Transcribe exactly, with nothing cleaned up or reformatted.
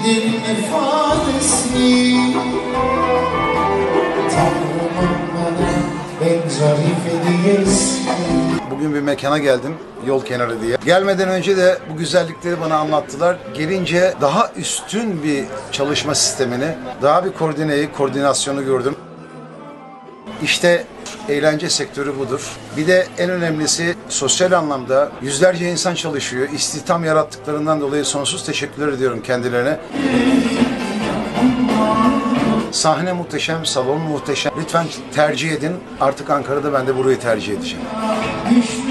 dilin ifadesi. Tanrımın bana en zarif hediyesi. Bugün bir mekana geldim, yol kenarı diye. Gelmeden önce de bu güzellikleri bana anlattılar. Gelince daha üstün bir çalışma sistemini, daha bir koordineyi, koordinasyonu gördüm. İşte eğlence sektörü budur. Bir de en önemlisi sosyal anlamda yüzlerce insan çalışıyor. İstihdam yarattıklarından dolayı sonsuz teşekkürler ediyorum kendilerine. Sahne muhteşem, salon muhteşem. Lütfen tercih edin. Artık Ankara'da ben de burayı tercih edeceğim.